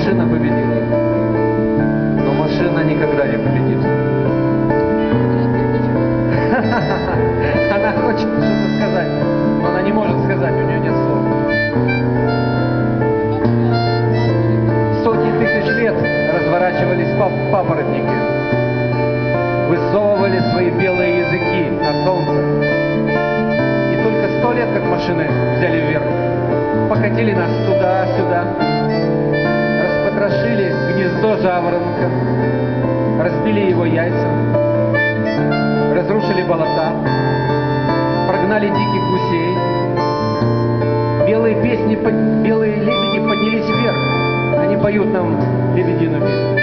машина победила. Но машина никогда не победит. Она хочет что-то сказать, но она не может сказать, у нее нет слов. Сотни тысяч лет разворачивались папоротники, высовывали свои белые языки на солнце. И только 100 лет, как машины взяли вверх, покатили нас туда-сюда, распотрошили гнездо жаворонка, разбили его яйца, разрушили болота, прогнали диких гусей. Белые лебеди поднялись вверх, они поют нам лебединую песню.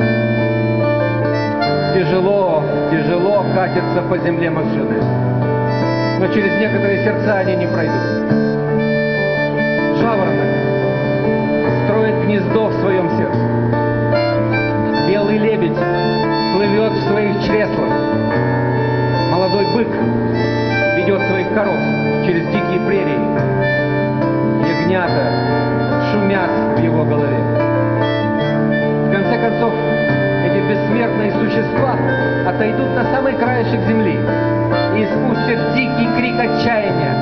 Тяжело, тяжело катятся по земле машины, но через некоторые сердца они не пройдут. Жаворонок строит гнездо в своем сердце. Белый лебедь плывет в своих чреслах. Молодой бык ведет своих коров через дикие прерии. Ягнята шумят в его голове. В конце концов, эти бессмертные существа отойдут на самый краешек земли и испустят дикий крик отчаяния.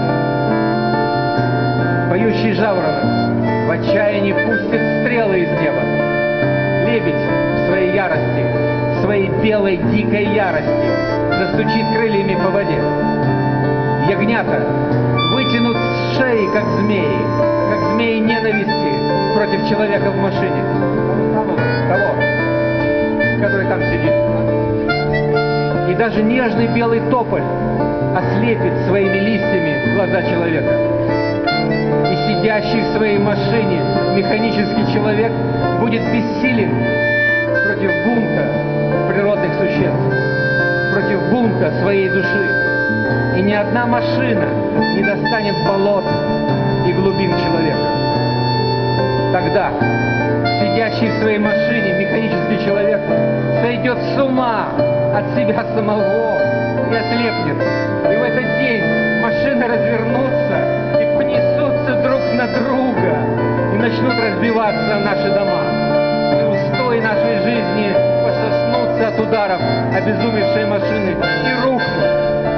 Поющий жаворонок в отчаянии пустит стрелы из неба. Лебедь в своей ярости, в своей белой дикой ярости застучит крыльями по воде. Ягнята вытянут шеи, как змеи ненависти против человека в машине. Того, который там сидит. И даже нежный белый тополь ослепит своими листьями глаза человека. И сидящий в своей машине механический человек будет бессилен против бунта природных существ, против бунта своей души. И ни одна машина не достанет болот и глубин человека. Тогда сидящий в своей машине механический человек сойдет с ума от себя самого и ослепнет. И в этот день машины развернутся и понесутся друг на друга, и начнут разбиваться наши дома. И устои нашей жизни пососнутся от ударов обезумевшей машины и рухнут.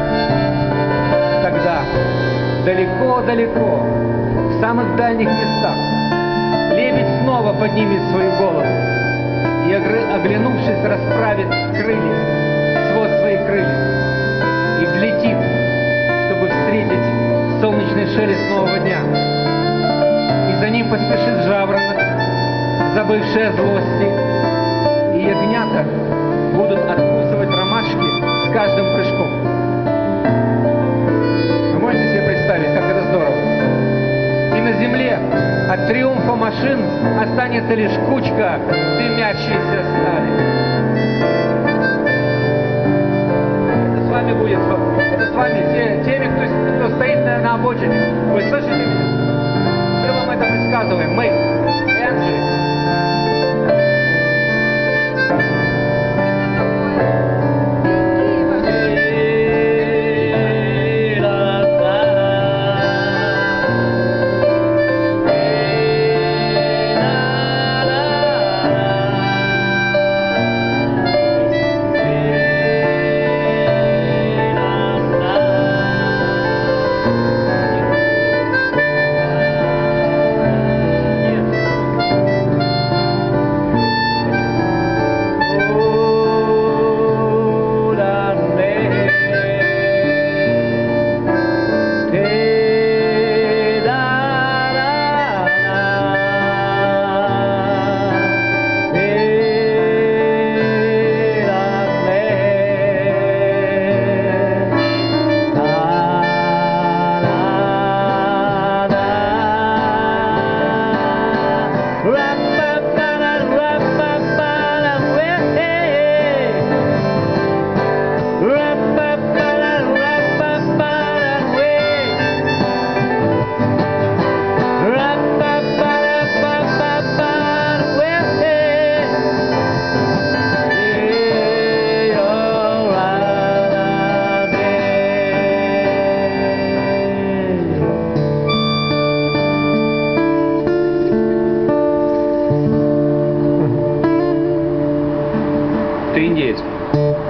Тогда далеко-далеко, в самых дальних местах, лебедь снова поднимет свою голову и, оглянувшись, расправит крылья, свод своих крыльев, и взлетит, чтобы встретить солнечный шелест нового дня. И за ним поспешит жаворонок, забывший о злости, и ягнята будут откусывать ромашки с каждым прыжком. Вы можете себе представить, как это здорово? И на земле от триумфа машин останется лишь кучка дымящейся стали. Это с вами будет, это с вами, теми, кто стоит на обочине. Вы слышите меня? Мы вам это предсказываем. Мы, Энджи. Ты индеец.